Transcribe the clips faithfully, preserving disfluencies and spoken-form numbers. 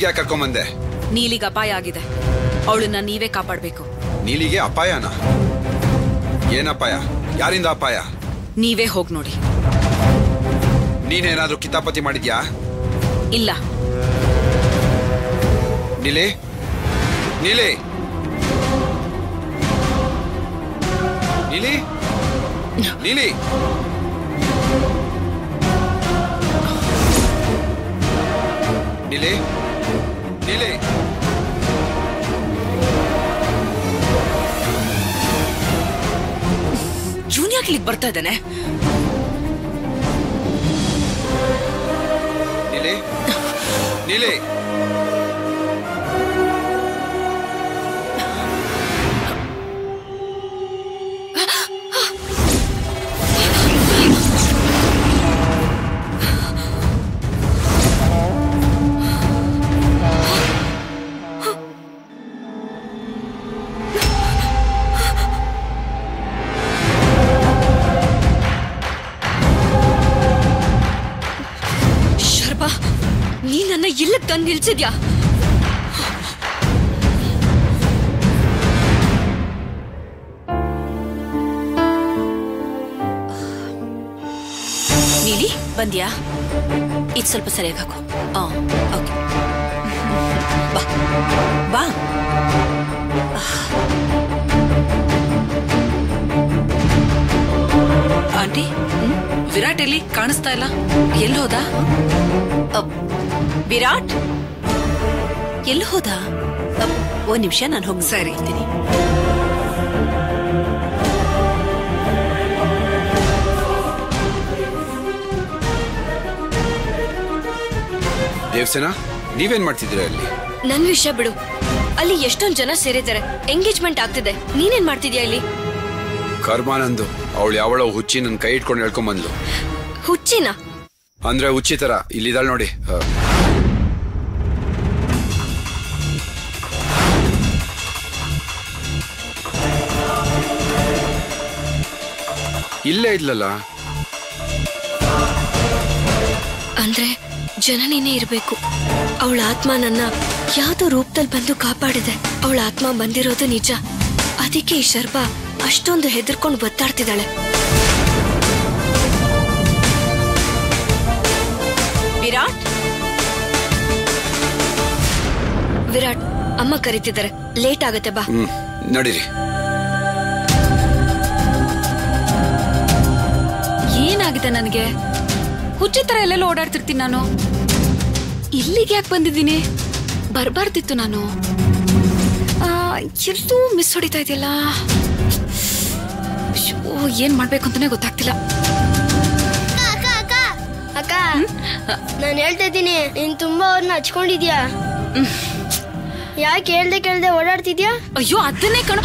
ಇಲ್ಲಿಗೆ ಕರ್ಕೊಂಬಂದೆ? ನೀಲಿಗೆ ಅಪಾಯ ಆಗಿದೆ, ಅವಳನ್ನ ನೀವೇ ಕಾಪಾಡಬೇಕು. ನೀಲಿಗೆ ಅಪಾಯನ? ಏನಪಾಯ? ಯಾರಿಂದ ಅಪಾಯ? ನೀವೇ ಹೋಗಿ ನೋಡಿ. ನೀನೇನಾದ್ರೂ ಕಿತಾಪತಿ ಮಾಡಿದ್ಯಾ? ಇಲ್ಲ. ನೀಲಿ, ನೀಲಿ, ನೀಲಿ, ನೀಲಿ, ನೀಲಿ, ನೀಲಿ. ಜೂನಿಯರ್ ಇಲ್ಲಿಗೆ ಬರ್ತಾ ಇದ್ದಾನೆ. ನೀಲಿ, ನೀಲಿ. ನೀ ನನ್ನ ಇಲ್ಲಕ್ಕೆ ತಂದು ನಿಲ್ಸಿದ್ಯಾ? ನೀಲಿ ಬಂದ್ಯಾ? ಇದು ಸ್ವಲ್ಪ ಸರಿಯಾಗಿ ಹಾಕು. ಓಕೆ, ಬಾ ಬಾ. ಆಂಟಿ, ವಿರಾಟ್ ಎಲ್ಲಿ ಕಾಣಿಸ್ತಾ ಇಲ್ಲ? ಎಲ್ಲಿ ಹೋದ? ವಿರಾಟ್ ಎಲ್ಲಿ ಹೋದ? ಒಂದ್ ನಿಮಿಷ, ನಾನು ಹೋಗಿ ಸರಿ ಇರ್ತೀನಿ. ದೇವಸೇನಾ, ನೀವೇನ್ ಮಾಡ್ತಿದ್ದೀರಾ ಅಲ್ಲಿ? ನನ್ ವಿಷಯ ಬಿಡು. ಅಲ್ಲಿ ಎಷ್ಟೊಂದ್ ಜನ ಸೇರಿದ್ದಾರೆ, ಎಂಗೇಜ್ಮೆಂಟ್ ಆಗ್ತಿದೆ. ನೀನೇನ್ ಮಾಡ್ತಿದ್ಯಾ ಇಲ್ಲಿ? ಕರ್ಮಾನಂದು ಅವಳು ಯಾವಳ ಹುಚ್ಚಿ ನನ್ ಕೈ ಇಟ್ಕೊಂಡು ಹೇಳ್ಕೊಂಡ್ ಬಂದ್ಲು. ಹುಚ್ಚಿನ? ಅಂದ್ರೆ ಹುಚ್ಚಿ ತರ ಇಲ್ಲಿದಾಳ್ ನೋಡಿ. ಇಲ್ಲೇ ಇದ್ಲಲ್ಲ. ಅಂದ್ರೆ ಜನನಿನೇ ಇರ್ಬೇಕು. ಅವಳ ಆತ್ಮ ನನ್ನ ಯಾವ್ದೋ ರೂಪದಲ್ಲಿ ಬಂದು ಕಾಪಾಡಿದೆ. ಅವಳ ಆತ್ಮ ಬಂದಿರೋದು ನಿಜ. ಅದಕ್ಕೆ ಈ ಶರ್ಬಾ ಅಷ್ಟೊಂದು ಹೆದರ್ಕೊಂಡು ಬತ್ತಾಡ್ತಿದ್ದಾಳೆ. ವಿರಾಟ್, ವಿರಾಟ್, ಅಮ್ಮ ಕರೀತಿದ್ದಾರೆ, ಲೇಟ್ ಆಗತ್ತೆ, ಬಾ. ಹ್ಮ್, ನಡೀರಿ. ಏನಾಗಿದೆ ನನಗೆ? ಹುಚ್ಚಿ ತರ ಎಲ್ಲೆಲ್ಲ ಓಡಾಡ್ತಿರ್ತೀನಿ ನಾನು. ಇಲ್ಲಿಗೆ ಯಾಕೆ ಬಂದಿದ್ದೀನಿ? ಬರ್ಬಾರ್ದಿತ್ತು ನಾನು. ಎಲ್ಲೂ ಮಿಸ್ ಹೊಡಿತಾ ಇದೆಯಲ್ಲ. ಏನ್ ಮಾಡ್ಬೇಕು ಅಂತಾನೆ ಗೊತ್ತಾಗ್ತಿಲ್ಲ. ಅಕ್ಕ, ನಾನು ಹೇಳ್ತಾ ಇದ್ದೀನಿ, ನೀನ್ ತುಂಬಾ ಅವ್ರನ್ನ ಹಚ್ಕೊಂಡಿದ್ಯಾ. ಯಾಕೆ ಹೇಳ್ದೆ ಕೇಳ್ದೆ ಓಡಾಡ್ತಿದ್ಯಾ? ಅಯ್ಯೋ, ಅದನ್ನೇ ಕಣ.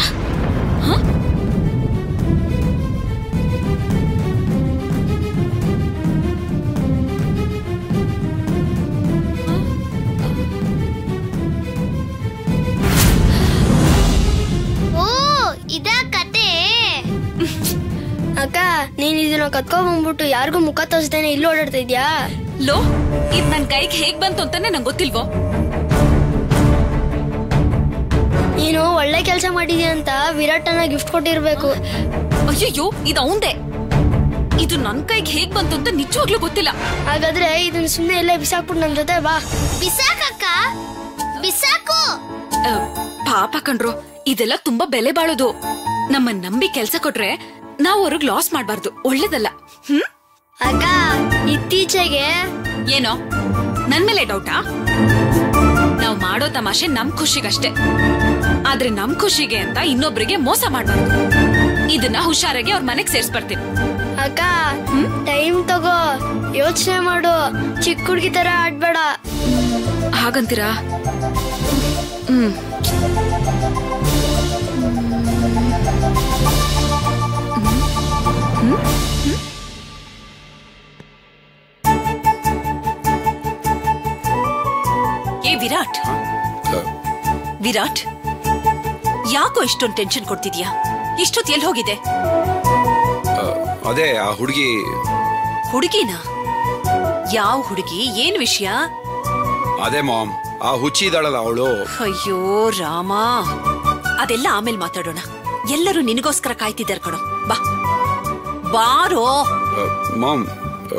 ಅಕ್ಕ, ನೀನ್ ಇದನ್ನ ಕತ್ಕೊಂಡ್ ಬಂದ್ಬಿಟ್ಟು ಯಾರಿಗೂ ಮುಖ ತೋರಿಸ್ದೇನೆ ಇಲ್ಲಿ ಓಡಾಡ್ತಾ ಇದ್ಯಾ? ಲೋ, ಇದ್ ನನ್ ಕೈಗೆ ಹೇಗ್ ಬಂತು ಅಂತಾನೆ ನಂಗೆ ಗೊತ್ತಿಲ್ವೋ. ನೀನು ಒಳ್ಳೆ ಕೆಲಸ ಮಾಡಿದ್ಯಾ ಅಂತ ವಿರಾಟನ ಗಿಫ್ಟ್ ಕೊಟ್ಟಿರ್ಬೇಕು. ಅಯ್ಯಯ್ಯೋ, ಇದು ಅವಂದೇ. ಇದು ನನ್ ಕೈಗೆ ಹೇಗ್ ಬಂತು ಅಂತ ನಿಜವಾಗ್ಲೂ ಗೊತ್ತಿಲ್ಲ. ಹಾಗಾದ್ರೆ ಇದನ್ನ ಸುಮ್ಮನೆ ಎಲ್ಲ ಬಿಸಾಕ್ಬಿಟ್ಟು ನನ್ ಜೊತೆ ಬಾ. ಬಿಸಾಕಕ್ಕ, ಬಿಸಾಕು. ಪಾಪ ಕಣ್ರು, ಇದೆಲ್ಲ ತುಂಬಾ ಬೆಲೆ ಬಾಳೋದು. ನಮ್ಮನ್ ನಂಬಿ ಕೆಲ್ಸ ಕೊಟ್ರೆ ನಾವು ಅವ್ರಿಗೆ ಲಾಸ್ ಮಾಡ್ಬಾರ್ದು, ಒಳ್ಳೇದಲ್ಲ. ಹ್ಮ್ ಅಕ್ಕ, ಇತ್ತೀಚೆಗೆ ಏನೋ ನನ್ ಮೇಲೆ ಡೌಟಾ? ನಾವ್ ಮಾಡೋ ತಮಾಷೆ ನಮ್ ಖುಷಿಗಷ್ಟೇ, ಆದ್ರೆ ನಮ್ ಖುಷಿಗೆ ಅಂತ ಇನ್ನೊಬ್ರಿಗೆ ಮೋಸ ಮಾಡ್ಬಾರ್ದು. ಇದನ್ನ ಹುಷಾರಾಗಿ ಅವ್ರ ಮನೆಗ್ ಸೇರ್ಸ್ಬರ್ತೀನಿ. ಅಕ್ಕ, ಟೈಮ್ ತಗೋ, ಯೋಚನೆ ಮಾಡು, ಚಿಕ್ಕ ಹುಡುಗಿ ತರ ಆಡ್ಬೇಡ. ಹಾಗಂತೀರಾ? ಹ್ಮ್ ಏ ವಿರಾಟ್, ವಿರಾಟ್, ಯಾಕೋ ಇಷ್ಟೊಂದು ಟೆನ್ಷನ್ ಕೊಡ್ತಿದ್ಯಾ? ಇಷ್ಟೊತ್ತು ಎಲ್ಲಿ ಹೋಗಿದೆ? ಅದೇ ಆ ಹುಡುಗಿ. ಹುಡುಗಿನ? ಯಾವ ಹುಡುಗಿ? ಏನ್ ವಿಷಯ? ಅದೇ ಮಾಮ್, ಆ ಹುಚ್ಚಿ ಇದ್ದಾಳಲ್ಲ ಅವಳು. ಅಯ್ಯೋ ರಾಮ, ಅದೆಲ್ಲ ಆಮೇಲೆ ಮಾತಾಡೋಣ. ಎಲ್ಲರೂ ನಿನಗೋಸ್ಕರ ಕಾಯ್ತಿದ್ದಾರೆ ಕಣೋ. ಬಾ ಬಾರೋ. ಮಾಮ್,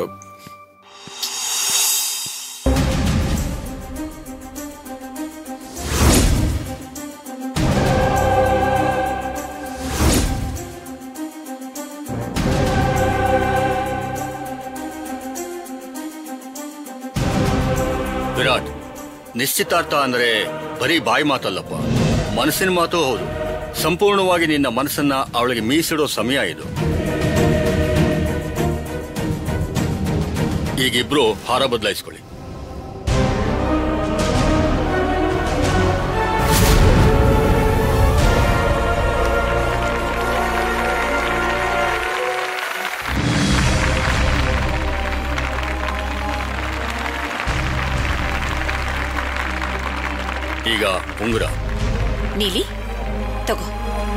ವಿರಾಟ್, ನಿಶ್ಚಿತಾರ್ಥ ಅಂದ್ರೆ ಬರೀ ಬಾಯಿ ಮಾತಲ್ಲಪ್ಪ, ಮನಸ್ಸಿನ ಮಾತು ಹೌದು. ಸಂಪೂರ್ಣವಾಗಿ ನಿನ್ನ ಮನಸ್ಸನ್ನ ಅವಳಿಗೆ ಮೀಸಿಡೋ ಸಮಯ ಇದು. ಈಗಿಬ್ರು ಹಾರ ಬದಲಾಯಿಸ್ಕೊಳ್ಳಿ. ಈಗ ಉಂಗುರ. ನೀಲಿ ತಗೋ.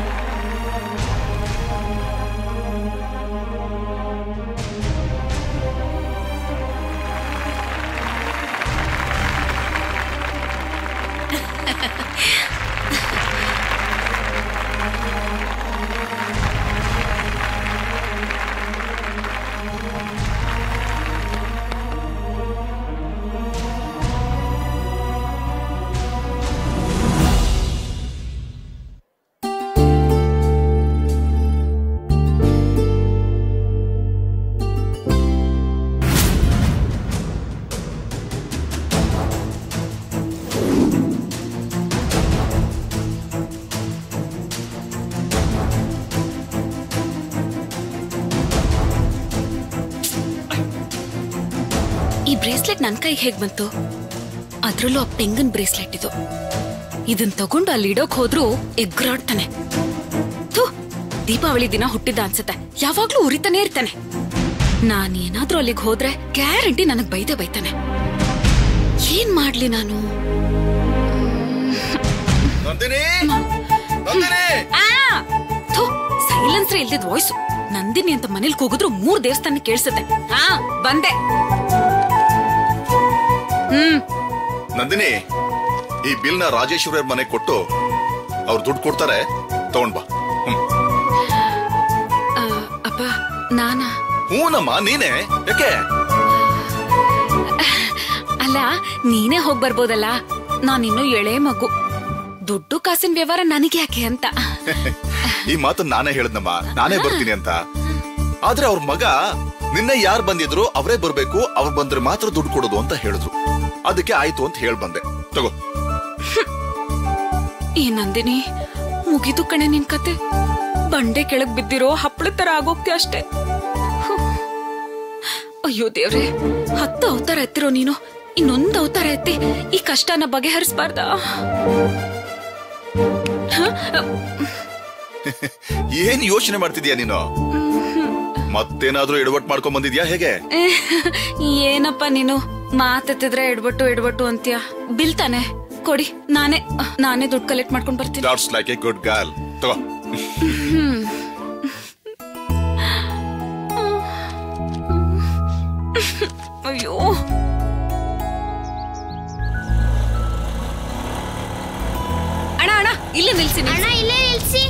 ಈ ಬ್ರೇಸ್ಲೆಟ್ ನನ್ ಕೈಗೆ ಹೇಗ್ ಬಂತು? ಅದ್ರಲ್ಲೂ ಆ ಪೆಂಗನ್ ಬ್ರೇಸ್ಲೆಟ್ ಇದು. ಇದನ್ ತಗೊಂಡು ಅಲ್ಲಿ ಇಡೋಕ್ ಹೋದ್ರು ಎಗ್ರಾಡ್ತಾನೆ. ಥೂ, ದೀಪಾವಳಿ ದಿನ ಹುಟ್ಟಿದ ಅನ್ಸುತ್ತೆ, ಯಾವಾಗ್ಲೂ ಉರಿತಾನೆ ಇರ್ತಾನೆ. ನಾನ್ ಏನಾದ್ರೂ ಅಲ್ಲಿಗೆ ಹೋದ್ರೆ ಗ್ಯಾರಂಟಿ ನನಗ್ ಬೈದೆ ಬೈತಾನೆ. ಏನ್ ಮಾಡ್ಲಿ ನಾನು? ಸೈಲೆನ್ಸ್ರೆ ಇಲ್ದಿದ್ ವಾಯ್ಸು. ನಂದಿನಿ ಅಂತ ಮನೇಲಿ ಕೂಗಿದ್ರು ಮೂರ್ ದೇವಸ್ಥಾನ ಕೇಳಿಸುತ್ತೆ. ಹಾ ಬಂದೆ. ಹ್ಮ್ ನಂದಿನಿ, ಈ ಬಿಲ್ ನ ರಾಜೇಶ್ವರ ಮನೆ ಕೊಟ್ಟು ಅವ್ರು ದುಡ್ಡು ಕೊಡ್ತಾರೆ, ತಗೊಂಡ್ ಬಾ. ಅಪ್ಪ ನಾನಾ? ಹೂನಮ್ಮ, ನೀನೇ. ಯಾಕೆ? ಅಲ್ಲ, ನೀನೇ ಹೋಗ್ ಬರ್ಬೋದಲ್ಲ, ನಾನಿನ್ನು ಎಳೆ ಮಗು. ದುಡ್ಡು ಕಾಸಿನ ವ್ಯವಹಾರ ನನಗೆ ಯಾಕೆ ಅಂತ. ಈ ಮಾತನ್ನ ನಾನೇ ಹೇಳದ್ನಮ್ಮ, ನಾನೇ ಬರ್ತೀನಿ ಅಂತ. ಆದ್ರೆ ಅವ್ರ ಮಗ ನಿನ್ನೆ ಯಾರು ಬಂದಿದ್ರು ಅವರೇ ಬರ್ಬೇಕು, ಅವ್ರು ಬಂದ್ರೆ ಮಾತ್ರ ದುಡ್ಡು ಕೊಡೋದು ಅಂತ ಹೇಳಿದ್ರು. ಅದಕ್ಕೆ ಆಯ್ತು ಅಂತ ಹೇಳ್ ಬಂದೆ. ತಗೋ. ಈ ನಂದಿನಿ, ಮುಗಿದು ಕಣೆ ನಿನ್ ಕತೆ. ಬಂಡೆ ಕೆಳಗ್ ಬಿದ್ದಿರೋ ಹಪ್ಪಳ ತರ ಆಗೋಗ್ತಿ ಅಷ್ಟೇ. ಅಯ್ಯೋ ದೇವ್ರೆ, ಹತ್ತು ಅವತಾರ ಎತ್ತಿರೋ ನೀನು ಇನ್ನೊಂದು ಅವತಾರ ಎತ್ತಿ ಈ ಕಷ್ಟನ ಬಗೆಹರಿಸಬಾರ್ದ? ಏನ್ ಯೋಚನೆ ಮಾಡ್ತಿದ್ಯಾ ನೀನು? ಮತ್ತೇನಾದ್ರೂ ಎಡವಟ್ ಮಾಡ್ಕೊಂಡ್ ಬಂದಿದ್ಯಾ ಹೇಗೆ? ಏನಪ್ಪ ನೀನು ಮಾತೆತ್ತಿದ್ರೆ ಎಡ್ಬಟ್ಟು ಎಡ್ಬಟ್ಟು ಅಂತೀಯ. ಬಿಲ್ ತಾನೆ ಕೊಡಿ, ನಾನೇ ನಾನೇ ದುಡ್ಡು ಕಲೆಕ್ಟ್ ಮಾಡ್ಕೊಂಡ್ ಬರ್ತೀನಿ. That's like a good girl. ತಗೋ. ಅಯ್ಯೋ, ಅಣ್ಣ ಅಣ್ಣ ಇಲ್ಲೇ ನಿಲ್ಸಿ. ಅಣ್ಣ ಇಲ್ಲೇ ನಿಲ್ಸಿ.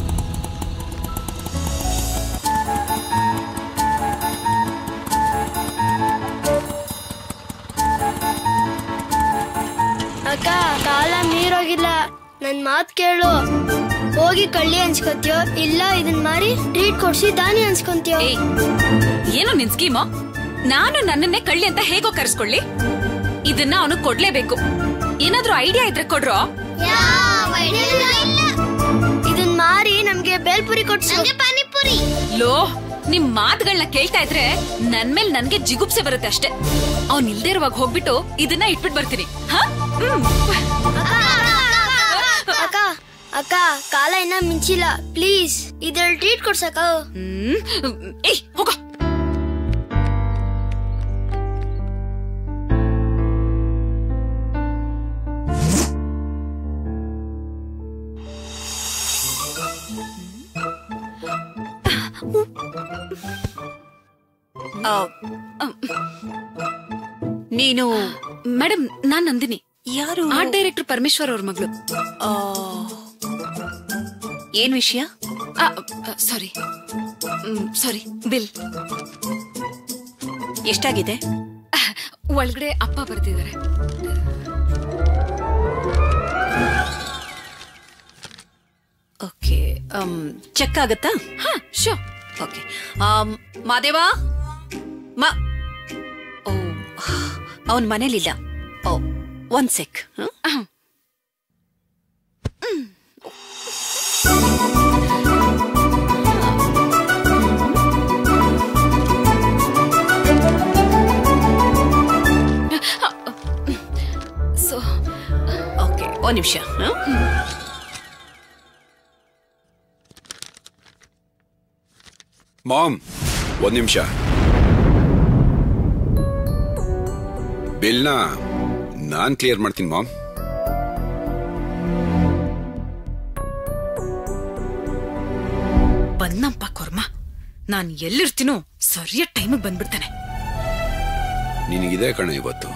ಅಕ್ಕ, ಕಾಲ ಮೀರೋಗಿಲ್ಲ, ನನ್ ಮಾತ್ ಕೇಳು. ಹೋಗಿ ಕಳ್ಳಿ ಅನ್ಸ್ಕೊತೀಯೋ ಇಲ್ಲ ಇದನ್ ಮಾರಿ ಟ್ರೀಟ್ ಕೊಡ್ಸಿ ದಾನಿ ಅನ್ಸ್ಕೊಂತೀಯೋ? ಏನು ನಿನ್ ಸ್ಕೀಮು? ನಾನು ನನ್ನನ್ನೇ ಕಳ್ಳಿ ಅಂತ ಹೇಗೋ ಕರ್ಸ್ಕೊಳ್ಳಿ? ಇದನ್ನ ಅವನು ಕೊಡ್ಲೇಬೇಕು. ಏನಾದ್ರೂ ಐಡಿಯಾ ಇದ್ರೆ ಕೊಡ್ರೋ? ಇದನ್ ಮಾರಿ ನಮ್ಗೆ ಬೇಲ್ಪುರಿ ಕೊಡ್ಸು. ಪಾನಿಪುರಿ. ಲೋ, ನಿಮ್ ಮಾತುಗಳನ್ನ ಕೇಳ್ತಾ ಇದ್ರೆ ನನ್ ಮೇಲೆ ನನ್ಗೆ ಜಿಗುಪ್ಸೆ ಬರುತ್ತೆ ಅಷ್ಟೇ. ಅವ್ನ್ ಇಲ್ದೇ ಇರುವಾಗ ಹೋಗ್ಬಿಟ್ಟು ಇದನ್ನ ಇಟ್ಬಿಟ್ ಬರ್ತೀನಿ. ಅಕ್ಕ ಅಕ್ಕ, ಕಾಲ ಇನ್ನ ಮಿಂಚಿಲ್ಲ, ಪ್ಲೀಸ್ ಇದ್ರಲ್ಲಿ ಟ್ರೀಟ್ ಕೊಡ್ಸಕ್ಕ. ಹ್ಮ್ ಏಯ್ ಹೋಗ. ನೀನು ಮೇಡಮ್, ನಾನ್ ನಂದಿನಿ. ಯಾರು? ಆರ್ಟ್ ಡೈರೆಕ್ಟರ್ ಪರಮೇಶ್ವರ್ ಅವ್ರ ಮಗಳು. ಏನ್ ವಿಷಯ? ಸಾರಿ ಸಾರಿ ಬಿಲ್ ಎಷ್ಟಾಗಿದೆ? ಒಳಗಡೆ ಅಪ್ಪ ಬರ್ತಿದ್ದಾರೆ. ಓಕೆ, ಚೆಕ್ ಆಗತ್ತಾ? ಹಾ ಶೋ. ಓಕೆ, ಮಾದೇವಾ ಮಾ ಓ ಅವನ್ ಮನೇಲಿಲ್ಲ. ಓ ಒನ್ ಸೆಕ್. ಸೊ ಓಕೆ, ಒಂದ್ ನಿಮಿಷ. ಮಾಮ್, ಒಂದ್ ನಿಮಿಷ. ಬಿಲ್ನ ನಾನ್ ಕ್ಲಿಯರ್ ಮಾಡ್ತೀನಿ ಮಾಮ್. ಬಂದಪ್ಪ ಕೊರ್ಮ, ನಾನ್ ಎಲ್ಲಿರ್ತೀನೋ ಸರಿಯಾದ ಟೈಮಿಗೆ ಬಂದ್ಬಿಡ್ತಾನೆ. ನಿನಗಿದೆ ಕಣ ಇವತ್ತು.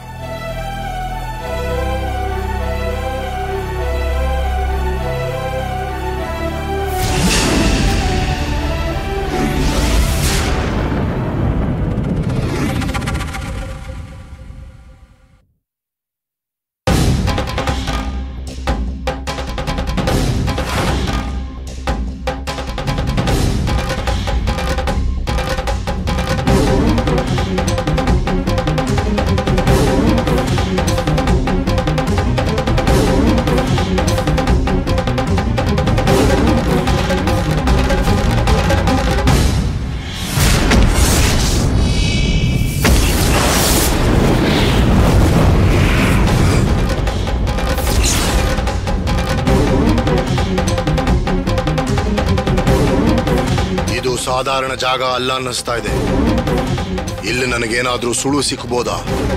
ಸಾಧಾರಣ ಜಾಗ ಅಲ್ಲ ಅನ್ನಿಸ್ತಾ ಇದೆ. ಇಲ್ಲಿ ನನಗೇನಾದ್ರೂ ಸುಳು ಸಿಕ್ಬೋದಾ?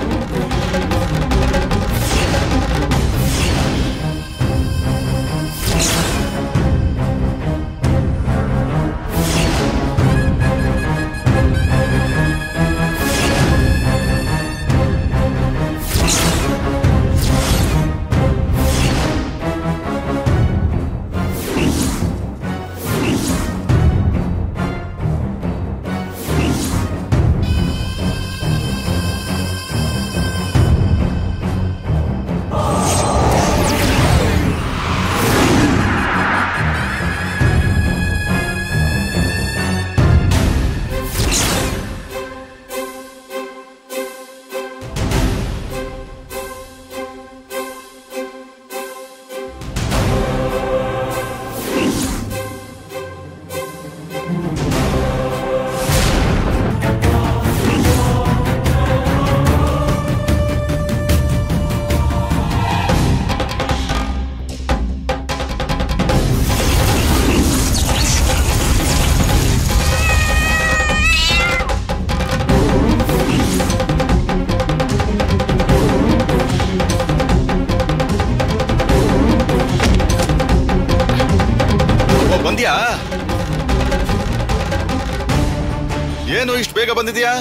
ಏನು ಇಷ್ಟು ಬೇಗ ಬಂದಿದ್ಯಾ?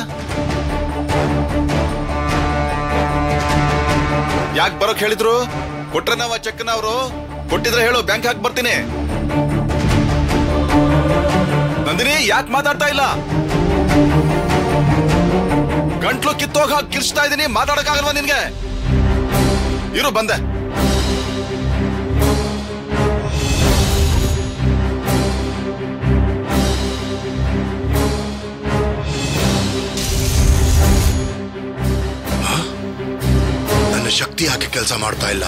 ಯಾಕೆ ಬರೋಕ್ ಹೇಳಿದ್ರು? ಕೊಟ್ರೆ ನಾವ ಚೆಕ್ ಅವರು ಕೊಟ್ಟಿದ್ರೆ ಹೇಳು, ಬ್ಯಾಂಕ್ ಹಾಕಿ ಬರ್ತೀನಿ. ನಂದಿನಿ, ಯಾಕೆ ಮಾತಾಡ್ತಾ ಇಲ್ಲ? ಗಂಟ್ಲು ಕಿತ್ತೋಗ ಹಾಕಿ ಕಿರ್ಚ್ತಾ ಇದೀನಿ, ಮಾತಾಡಕ್ಕಾಗಲ್ವಾ ನಿನ್ಗೆ? ಇರು, ಬಂದೆ. ಶಕ್ತಿ ಹಾಕಿ ಕೆಲಸ ಮಾಡ್ತಾ ಇಲ್ಲ.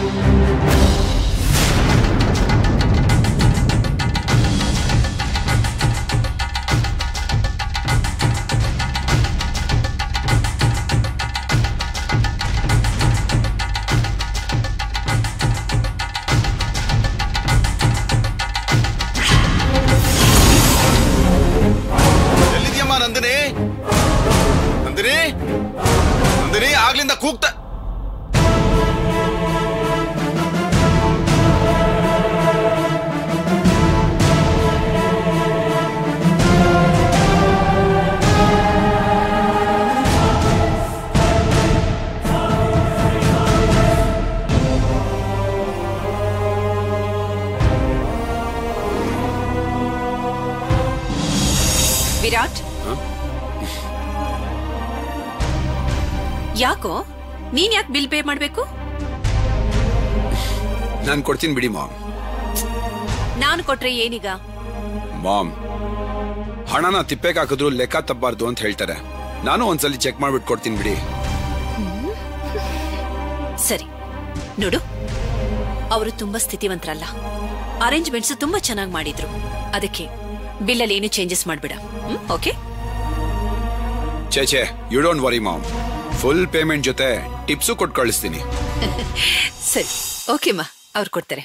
ಎಲ್ಲಿದ್ಯಮ್ಮ ನಂದಿನಿ? ನಂದಿನಿ, ನಂದಿನಿ, ಆಗ್ಲಿಂದ ಕೂಗ್ತಾ ವಿರಾಟ್, ಯಾಕೋ ನೀನ್ ಯಾಕೆ ಬಿಲ್ ಪೇ ಮಾಡ್ಬೇಕು? ನಾನ್ ಕೊಡ್ತೀನಿ ಬಿಡಿ ಮಾಮ್. ನಾನು ಕೊಟ್ರೆ ಏನೀಗ? ಮಾಮ್, ಹಣನ ತಿಪ್ಪೆಗೆ ಹಾಕಿದ್ರು ಲೆಕ್ಕ ತಪ್ಪಬಾರ್ದು ಅಂತ ಹೇಳ್ತಾರೆ. ನಾನು ಒಂದ್ಸಲಿ ಚೆಕ್ ಮಾಡ್ಬಿಟ್ಟು ಕೊಡ್ತೀನಿ ಬಿಡಿ. ಸರಿ ನೋಡು, ಅವರು ತುಂಬಾ ಸ್ಥಿತಿವಂತರಲ್ಲ. ಅರೇಂಜ್ಮೆಂಟ್ಸ್ ತುಂಬಾ ಚೆನ್ನಾಗಿ ಮಾಡಿದ್ರು. ಅದಕ್ಕೆ ಬಿಲ್ಲಲ್ಲಿ ಏನು ಚೇಂಜಸ್ ಮಾಡ್ಬೇಡ. ಓಕೆ? ಛೇ ಛೇ, you don't worry ma'am. Full payment ಜೊತೆ ಟಿಪ್ಸು ಕೊಟ್ಟು ಕಳಿಸ್ತೀನಿ. ಸರಿ, ಓಕೆ ಮಾ, ಅವ್ರು ಕೊಡ್ತಾರೆ.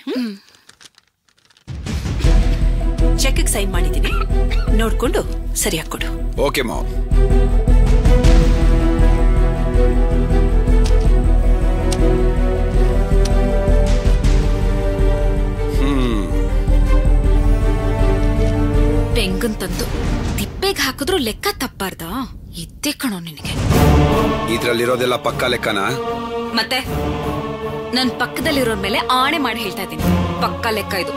ಚೆಕ್ ಸೈನ್ ಮಾಡಿದ್ದೀನಿ, ನೋಡ್ಕೊಂಡು ಸರಿಯಾಗಿ ಕೊಡು. Okay ma'am. ಪೆಂಗನ್ ತಂದು ತಿಪ್ಪೆಗೆ ಹಾಕಿದ್ರು ಲೆಕ್ಕ ತಪ್ಪಾರ್ದ? ಇದ್ದೇ ಕಣೋ ನಿನಗೆ. ಇದ್ರಲ್ಲಿರೋದೆಲ್ಲ ಪಕ್ಕ ಲೆಕ್ಕನಾ? ಮತ್ತೆ ನನ್ ಪಕ್ಕದಲ್ಲಿರೋರ್ ಮೇಲೆ ಆಣೆ ಮಾಡಿ ಹೇಳ್ತಾ ಇದ್ದೀನಿ, ಪಕ್ಕ ಲೆಕ್ಕ ಇದು.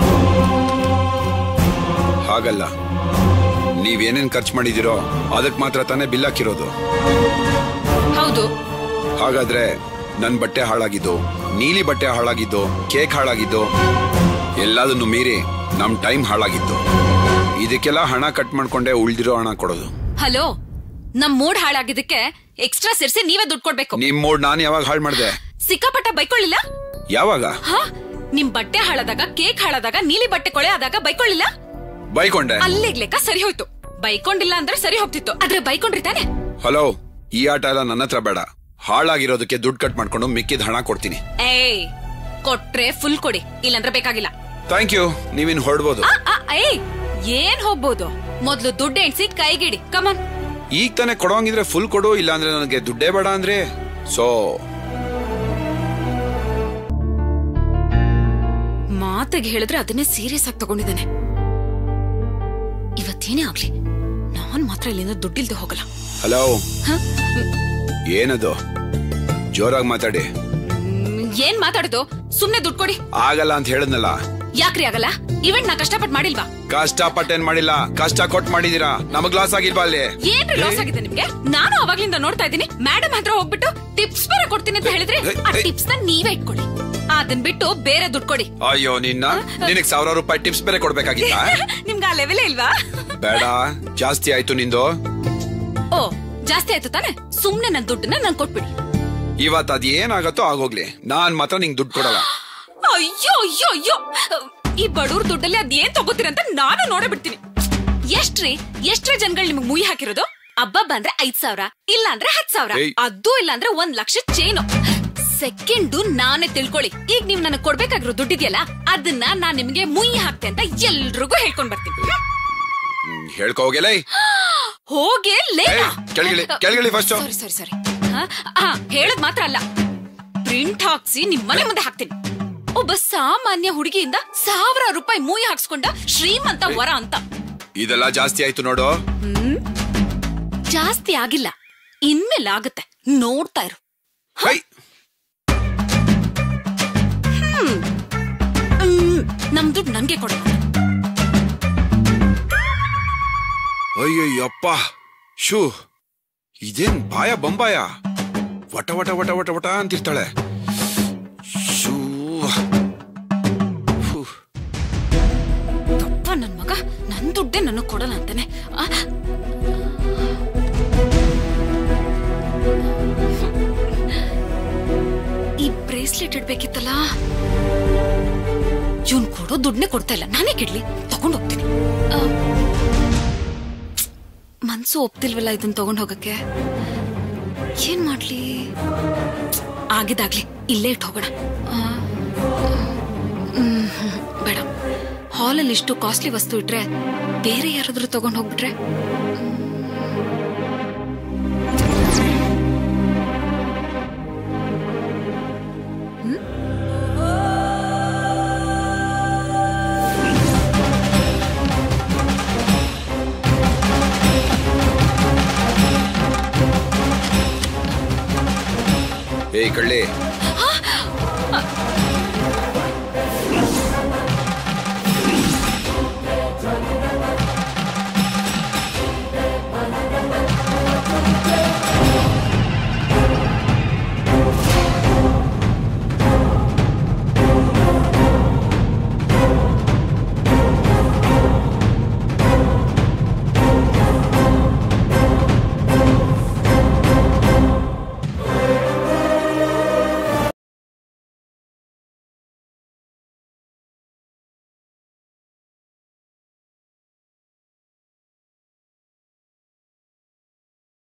ಹಾಗಲ್ಲ, ನೀವೇನೇನ್ ಖರ್ಚು ಮಾಡಿದಿರೋ ಅದಕ್ ಮಾತ್ರ ತಾನೇ ಬಿಲ್ ಹಾಕಿರೋದು. ಹೌದು. ಹಾಗಾದ್ರೆ ನನ್ ಬಟ್ಟೆ ಹಾಳಾಗಿದ್ದು, ನೀಲಿ ಬಟ್ಟೆ ಹಾಳಾಗಿದ್ದು, ಕೇಕ್ ಹಾಳಾಗಿದ್ದು, ಎಲ್ಲದನ್ನು ಮೀರಿ ನಮ್ ಟೈಮ್ ಹಾಳಾಗಿದ್ದು. ಇದಕ್ಕೆಲ್ಲ ಹಣ ಕಟ್ ಮಾಡ್ಕೊಂಡೆ ಉಳ್ದಿರೋ ಹಣ ಕೊಡೋದು. ಹಲೋ, ನಮ್ ಮೂಡ್ ಹಾಳಾಗಿದ್ದಕ್ಕೆ ಎಕ್ಸ್ಟ್ರಾ ಸೇರ್ಸಿ ನೀವೇ ದುಡ್ಡು ಕೊಡ್ಬೇಕು. ನಿಮ್ ಮೂಡ್ ನಾನು ಯಾವಾಗ ಹಾಳು ಮಾಡ್ದೆ? ಸಿಕ್ಕಾಪಟ್ಟ ಬೈಕೊಳ್ಳಿಲ್ಲ? ಯಾವಾಗ? ಹಾ, ನಿಮ್ ಬಟ್ಟೆ ಹಾಳಾದಾಗ, ಕೇಕ್ ಹಾಳಾದಾಗ, ನೀಲಿ ಬಟ್ಟೆ ಕೊಳೆ ಆದಾಗ ಬೈಕೊಳ್ಳಿಲ್ಲ? ಬೈಕೊಂಡೆ. ಅಲ್ಲಿಗ್ ಲೆಕ್ಕ ಸರಿ ಹೋಯ್ತು. ಬೈಕೊಂಡಿಲ್ಲ ಅಂದ್ರೆ ಸರಿ ಹೋಗ್ತಿತ್ತು, ಆದ್ರೆ ಬೈಕೊಂಡ್ರಿ ತಾನೆ. ಹಲೋ, ಈ ಆಟ ಎಲ್ಲ ನನ್ನ ಹತ್ರ ಬೇಡ. ಹಾಳಾಗಿರೋದಕ್ಕೆ ದುಡ್ಡು ಕಟ್ ಮಾಡ್ಕೊಂಡು ಮಿಕ್ಕಿದ ಹಣ ಕೊಡ್ತೀನಿ. ಏಯ್, ಕೊಟ್ರೆ ಫುಲ್ ಕೊಡಿ, ಇಲ್ಲಾಂದ್ರೆ ಬೇಕಾಗಿಲ್ಲ. ಥ್ಯಾಂಕ್ ಯು, ನೀವಿನ್ ಹೊರಡ್ಬೋದು. ಏಯ್, ಏನ್ ಹೋಗ್ಬೋದು? ಮೊದ್ಲು ದುಡ್ಡು ಎಣ್ಸಿ ಕೈಗಿಡಿ. ಕಮಾನ್. ಈಗ ತಾನೆ ಕೊಡೋಂಗಿದ್ರೆ ಫುಲ್ ಕೊಡು, ಇಲ್ಲಾಂದ್ರೆ ನನಗೆ ದುಡ್ಡೇ ಬೇಡ ಅಂದ್ರೆ. ಸೊ ಮಾತಿಗೆ ಹೇಳಿದ್ರೆ ಅದನ್ನೇ ಸೀರಿಯಸ್ ಆಗಿ ತಗೊಂಡಿದ್ದಾನೆ. ಇವತ್ತೇನೇ ಆಗ್ಲಿ, ನಾನ್ ಮಾತ್ರ ಇಲ್ಲಿಂದ ದುಡ್ಡಿಲ್ದೆ ಹೋಗಲ್ಲ. ಹಲೋ, ಏನದು? ಜೋರಾಗಿ ಮಾತಾಡಿ. ಏನ್ ಮಾತಾಡುದು? ಸುಮ್ನೆ ದುಡ್ಡು ಕೊಡಿ. ಆಗಲ್ಲ ಅಂತ ಹೇಳದ್ನಲ್ಲ. ಯಾಕ್ರಿ ಆಗಲ್ಲ? ಇವೆಂಟ್ ನಾ ಕಷ್ಟಪಟ್ಟು ಮಾಡಿಲ್ವಾ? ಕಷ್ಟಪಟ್ಟೇನ್ ಮಾಡಿಲ್ಲ, ಕಷ್ಟ ಕೊಟ್ಟು ಮಾಡಿದೀರಾ. ನಮಗ್ ಲಾಸ್ ಆಗಿಲ್ವಾ ಅಲ್ಲಿ? ಏನ್ರಿ ಲಾಸ್ ಆಗಿದೆ ನಿಮ್ಗೆ? ನಾನು ಅವಾಗ್ಲಿಂದ ನೋಡ್ತಾ ಇದ್ದೀನಿ. ಮೇಡಮ್ ಹತ್ರ ಹೋಗ್ಬಿಟ್ಟು ಟಿಪ್ಸ್ ಬೇರೆ ಕೊಡ್ತೀನಿ ಅಂತ ಹೇಳಿದ್ರೆ ಆ ಟಿಪ್ಸ್ ನ ನೀವೇ ಇಟ್ಕೊಳ್ಳಿ. ಅದನ್ ಬಿಟ್ಟು ಬೇರೆ ದುಡ್ಡು ಕೊಡಿ. ಅಯ್ಯೋ ನಿನ್ನ, ನಿನಗ್ ಸಾವಿರ ರೂಪಾಯಿ ಟಿಪ್ಸ್ ಬೇರೆ ಕೊಡ್ಬೇಕಾಗಿತ್ತ? ನಿಮ್ಗೆ ಆ ಲೆವೆಲ್ ಇಲ್ವಾ? ಬೇಡ, ಜಾಸ್ತಿ ಆಯ್ತು ನಿಂದು. ಓ, ಜಾಸ್ತಿ ಆಯ್ತು ತಾನೆ? ಸುಮ್ನೆ ನನ್ ದುಡ್ಡನ್ನ ನನ್ ಕೊಟ್ಬಿಡಿ. ಇವತ್ ಅದ್ ಏನಾಗತ್ತೋ ಆಗೋಗ್ಲಿ, ನಾನ್ ಮಾತ್ರ ನಿಂಗ್ ದುಡ್ಡು ಕೊಡಲ್ಲ. ಅಯ್ಯೋ ಅಯ್ಯೋ ಅಯ್ಯೋ, ಈ ಬಡವ್ರ ದುಡ್ಡಲ್ಲಿ ಅದೇನ್ ತಗೋತೀರಂತ ನಾನು ನೋಡೇ ಬಿಡ್ತೀನಿ. ಎಷ್ಟ್ರಿ ಎಷ್ಟ್ರ ಜನಗಳು ನಿಮ್ಗೆ ಮುಯಿ ಹಾಕಿರೋದು? ಹಬ್ಬ ಬಂದ್ರೆ ಐದ್ ಸಾವಿರ, ಇಲ್ಲ ಅಂದ್ರೆ ಹತ್ ಸಾವಿರ, ಅದು ಇಲ್ಲ ಅಂದ್ರೆ ಒಂದ್ ಲಕ್ಷ ಚೇನು. ಸೆಕೆಂಡು ನಾನೇ ತಿಳ್ಕೊಳ್ಳಿ. ಈಗ ನೀವ್ ನನಗ್ ಕೊಡ್ಬೇಕಾಗಿರೋ ದುಡ್ಡಿದ್ಯಲ್ಲ, ಅದನ್ನ ನಾನ್ ನಿಮ್ಗೆ ಮುಯಿ ಹಾಕ್ತೆ ಅಂತ ಎಲ್ರಿಗೂ ಹೇಳ್ಕೊಂಡ್ ಬರ್ತೀನಿ. ಹೇಳ್ಕೊ ಹೋಗಿಲ್ಲ. ಹೋಗಿ ಕೆಳಗಿಳಿ ಕೆಳಗಿಳಿ ಫಸ್ಟ್. ಸರಿ ಸರಿ ಸರಿ, ಹೇಳದ್ ಮಾತ್ರ ಅಲ್ಲ, ಪ್ರಿಂಟ್ ಹಾಕ್ಸಿ ನಿಮ್ ಮನೆ ಮುಂದೆ ಹಾಕ್ತೀನಿ. ಒಬ್ಬ ಸಾಮಾನ್ಯ ಹುಡುಗಿಯಿಂದ ಸಾವಿರ ರೂಪಾಯಿ ಮೂಯಿ ಹಾಕ್ಸ್ಕೊಂಡ ಶ್ರೀಮಂತ ವರ ಅಂತ. ಇದೆಲ್ಲ ಜಾಸ್ತಿ ಆಯ್ತು ನೋಡು. ಹ್ಮ್, ಜಾಸ್ತಿ ಆಗಿಲ್ಲ, ಇನ್ಮೇಲೆ ಆಗುತ್ತೆ, ನೋಡ್ತಾ ಇರು. ಹ್ಮ್, ನಮ್ ದುಡ್ಡು ನನ್ಗೆ ಕೊಡ. ಅಯ್ಯಯ್ಯಪ್ಪ, ಶೂ, ಇದೇನ್ ಬಾಯ ಬಂಬಾಯ? ವಟ ವಟ ವಟ ವಟ ವಟ ಅಂತಿರ್ತಾಳೆ. ಶೂ, ತಪ್ಪ ನನ್ ಮಗ, ನನ್ ದುಡ್ಡೇ ನನಗ್ ಕೊಡಲ್ಲ ಅಂತಾನೆ. ಈ ಬ್ರೇಸ್ಲೆಟ್ ಇಡ್ಬೇಕಿತ್ತಲ್ಲ. ಇವನ್ ಕೊಡೋ ದುಡ್ಡನ್ನೇ ಕೊಡ್ತಾ ಇಲ್ಲ, ನಾನೇ ಕೆಡ್ಲಿ, ತಗೊಂಡ್ ಹೋಗ್ತೀನಿ. ಮನ್ಸು ಒಪ್ತಿಲ್ವಲ್ಲ ಇದನ್ನ ತಗೊಂಡ್ ಹೋಗಕ್ಕೆ. ಏನ್ ಮಾಡ್ಲಿ? ಆಗಿದಾಗ್ಲಿ, ಇಲ್ಲೇ ಇಟ್ಟು ಹೋಗೋಣ. ಬೇಡ, ಹಾಲಲ್ಲಿ ಇಷ್ಟು ಕಾಸ್ಟ್ಲಿ ವಸ್ತು ಇಟ್ರೆ ಬೇರೆ ಯಾರಾದ್ರೂ ತಗೊಂಡ್ ಹೋಗ್ಬಿಟ್ರೆ. ಏಯ್ ಕಳ್ಳಿ,